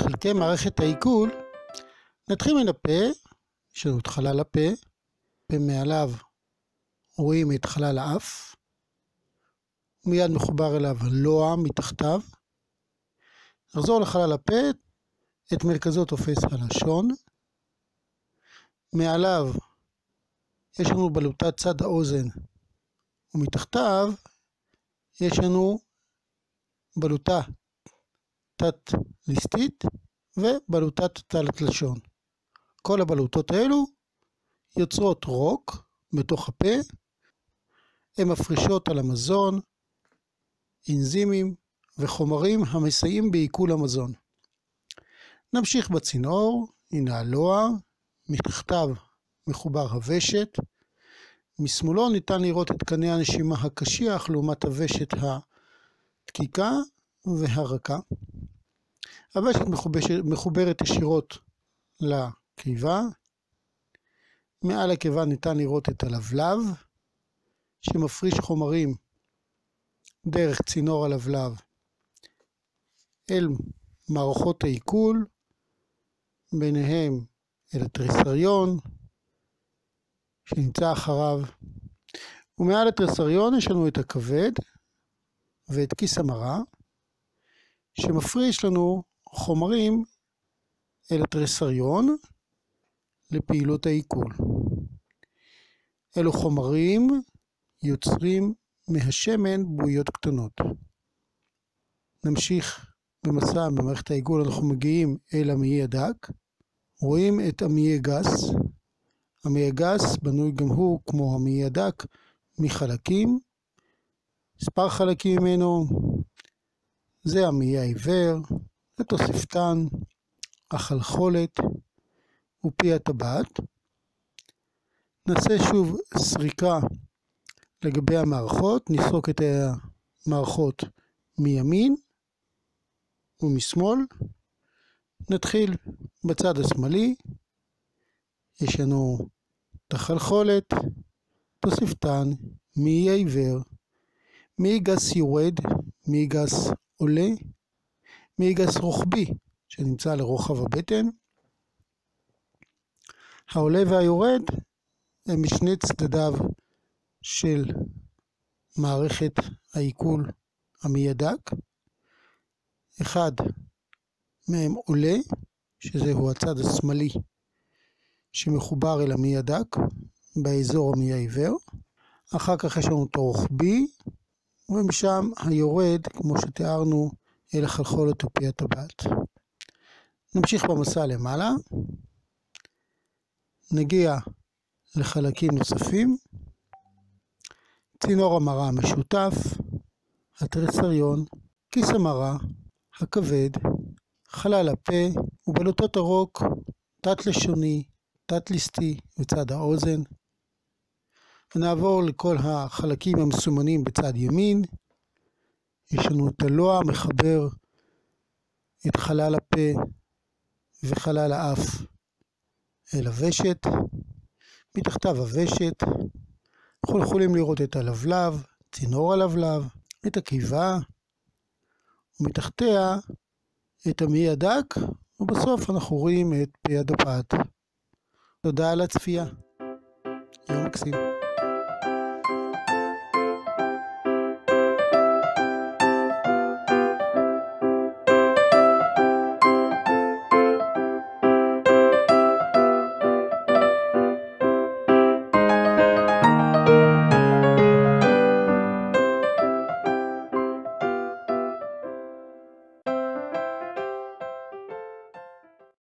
חלקי מערכת העיכול, נתחיל מן הפה, יש לנו את חלל הפה, ומעליו רואים את חלל האף, מיד מחובר אליו הלוע מתחתיו. נחזור לחלל הפה, את מרכזו תופס הלשון, מעליו יש לנו בלוטת צד האוזן, ומתחתיו יש לנו בלוטה תת ליסטית ובלוטת תלת לשון. כל הבלוטות האלו יוצרות רוק בתוך הפה, הן מפרישות על המזון, אנזימים וחומרים המסייעים בעיכול המזון. נמשיך בצינור, הנה הלוע, מתחתיו מחובר הוושט, משמאלו ניתן לראות את קנה הנשימה הקשיח לעומת הוושט הדקיקה והרכה. הוושט מחוברת ישירות לקיבה, מעל הקיבה ניתן לראות את הלבלב שמפריש חומרים דרך צינור הלבלב אל מערכות העיכול, ביניהם אל התריסריון שנמצא אחריו, ומעל התריסריון יש לנו את הכבד ואת כיס המרה שמפריש לנו חומרים אל התריסריון לפעילות העיכול. אלו חומרים יוצרים מהשמן בועיות קטנות. נמשיך במסע במערכת העיכול, אנחנו מגיעים אל המעי הדק, רואים את המעי הגס. המעי הגס בנוי גם הוא כמו המעי הדק מחלקים, מספר חלקים ממנו, זה המעי העיוור, זה תוספתן, החלחולת ופי הטבעת. נעשה שוב סריקה לגבי המערכות, נסרוק את המערכות מימין ומשמאל. נתחיל בצד השמאלי, יש לנו את החלחולת, תוספתן, מעי העיוור, מעי גס יורד, מעי גס עולה, מעי גס רוחבי שנמצא לרוחב הבטן. העולה והיורד הם משני צדדיו של מערכת העיכול המעי הדק. אחד מהם עולה, שזהו הצד השמאלי שמחובר אל המעי הדק באזור המעי העיוור. אחר כך יש לנו את הרוחבי, ומשם היורד, כמו שתיארנו, אל החלחולת ופי הטבעת. נמשיך במסע למעלה, נגיע לחלקים נוספים, צינור המרה המשותף, התריסריון, כיס המרה, הכבד, חלל הפה ובלוטות הרוק, תת לשוני, תת ליסטי וצד האוזן. ונעבור לכל החלקים המסומנים בצד ימין. יש לנו את הלוע מחבר את חלל הפה וחלל האף אל הוושט, מתחתיו הוושט. אנחנו יכולים לראות את הלבלב, צינור הלבלב, את הקיבה, ומתחתיה את המעי הדק, ובסוף אנחנו רואים את פי הטבעת. תודה על הצפייה. יום מקסים.